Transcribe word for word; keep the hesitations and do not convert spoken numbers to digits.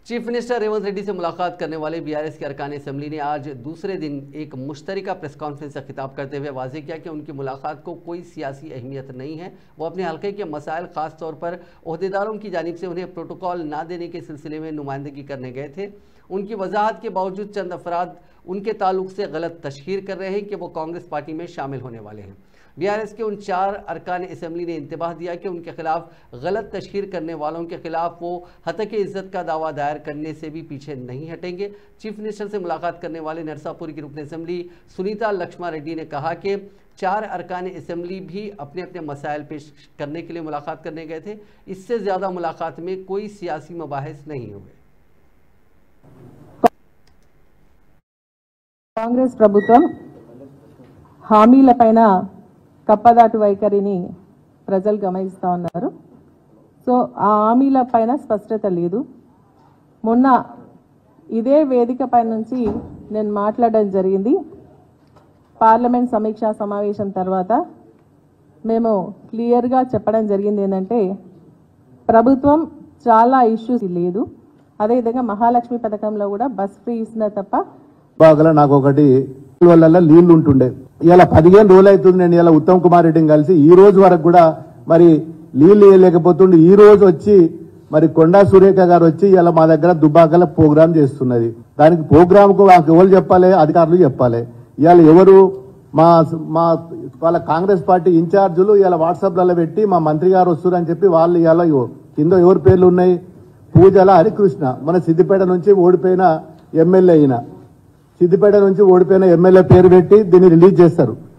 Chief minister Revanth Reddy से मुलाकात करने वाले बीआरएस के अरकान असेंबली ने आज दूसरे दिन एक मुश्तरका प्रेस कॉन्फ्रेंस से खिताब करते हुए वाज़ेह किया कि उनकी मुलाकात को कोई सियासी अहमियत नहीं है। वो अपने हल्के के मसाइल ख़ास तौर पर ओहदेदारों की जानिब से उन्हें प्रोटोकॉल ना देने के सिलसिले में नुमाइंदगी करने गए थे। उनकी वजाहत के बावजूद चंद अफराद उनके ताल्लुक से गलत तशहीर कर रहे हैं कि वो कांग्रेस पार्टी में शामिल होने वाले हैं। बीआरएस के उन चार अरकान असेंबली ने इंतबाह दिया कि उनके खिलाफ गलत तशहीर करने वालों के खिलाफ वो हतक इज़्ज़त का दावा दायर करने से भी पीछे नहीं हटेंगे। चीफ मिनिस्टर से मुलाकात करने वाले नरसापुर की रुकन असेंबली सुनीता लक्ष्मा रेड्डी ने कहा कि चार अरकान असेंबली भी अपने अपने मसाइल पेश करने के लिए मुलाकात करने गए थे। इससे ज़्यादा मुलाकात में कोई सियासी मबाहिस नहीं हुए। కాంగ్రెస్ ప్రభుత్వం హామీలపైన కప్పదాటు వైఖరిని ప్రజలు గమనిస్తూ ఉన్నారు. సో ఆ హామీలపైన స్పష్టత లేదు. మొన్న ఇదే వేదిక పై నుంచి నేను మాట్లాడడం జరిగింది. పార్లమెంట్ సమీక్షా సమావేశం తర్వాత మేము క్లియర్గా చెప్పడం జరిగింది ఏంటంటే ప్రభుత్వం చాలా ఇష్యూస్ లేదు. అదేవిధంగా మహాలక్ష్మి పథకంలో కూడా బస్ ఫ్రీ ఇస్తున్నా తప్ప బాగా నాకు ఒకటి వల్ల నీళ్లు ఉంటుండే. ఇలా పదిహేను రోజులు అవుతుంది నేను ఇలా ఉత్తమ్ కుమార్ రెడ్డిని కలిసి ఈ రోజు వరకు కూడా మరి నీళ్లు వేయలేకపోతుండే. ఈ రోజు వచ్చి మరి కొండా సురేఖ గారు వచ్చి ఇలా మా దగ్గర దుబ్బాకల ప్రోగ్రామ్ చేస్తున్నది. దానికి ప్రోగ్రామ్ కు మాకు ఎవరు చెప్పాలి? అధికారులు చెప్పాలి. ఇవాళ ఎవరు మా మా వాళ్ళ కాంగ్రెస్ పార్టీ ఇన్ఛార్జీలు ఇలా వాట్సాప్లలో పెట్టి మా మంత్రి గారు వస్తున్నారని చెప్పి వాళ్ళు ఇలా కింద ఎవరి పేర్లు ఉన్నాయి? పూజల హరికృష్ణ మన సిద్దిపేట నుంచి ఓడిపోయిన ఎమ్మెల్యే అయిన సిద్దిపేట నుంచి ఓడిపోయిన ఎమ్మెల్యే పేరు పెట్టి దీన్ని రిలీజ్ చేస్తారు.